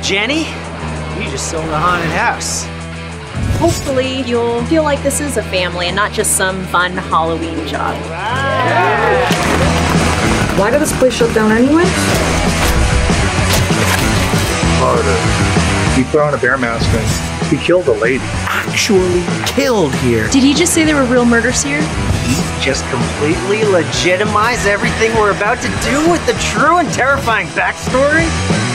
Jenny, you just sold a haunted house. Hopefully you'll feel like this is a family and not just some fun Halloween job. Yeah. Why did this place shut down anyway? He put on a bear mask and he killed a lady. Actually killed here. Did he just say there were real murders here? He just completely legitimized everything we're about to do with the true and terrifying backstory?